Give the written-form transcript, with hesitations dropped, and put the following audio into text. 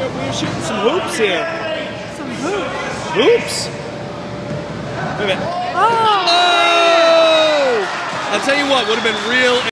were shooting some hoops here. Some hoops. Hoops? Wait a minute. Oh! I'll tell you what, would have been real